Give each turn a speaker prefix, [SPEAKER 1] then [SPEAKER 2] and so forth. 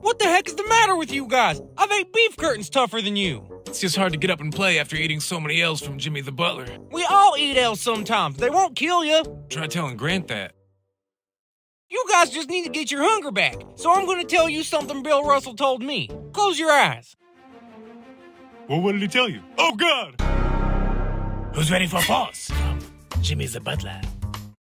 [SPEAKER 1] What the heck is the matter with you guys? I've ate beef curtains tougher than you.
[SPEAKER 2] It's just hard to get up and play after eating so many L's from Jimmy the Butler.
[SPEAKER 1] We all eat L's sometimes. They won't kill you.
[SPEAKER 2] Try telling Grant that.
[SPEAKER 1] You guys just need to get your hunger back. So I'm going to tell you something Bill Russell told me. Close your eyes.
[SPEAKER 2] Well, what did he tell you? Oh, God!
[SPEAKER 3] Who's ready for pause? Jimmy the Butler.